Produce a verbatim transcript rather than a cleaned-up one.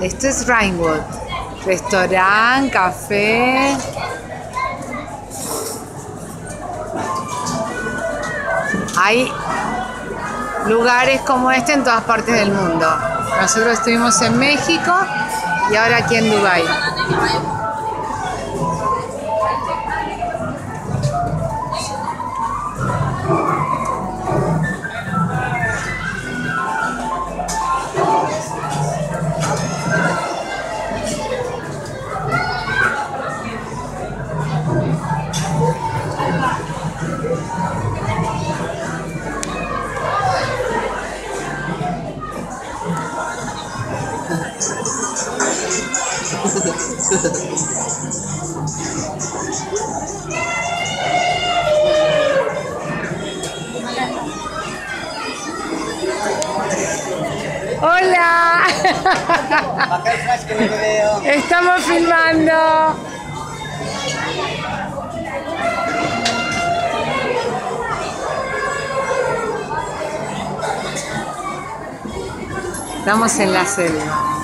Esto es Rainwood. Restaurante, café. Hay lugares como este en todas partes del mundo. Nosotros estuvimos en México y ahora aquí en Dubái. Hola. Estamos filmando. Estamos en la selva.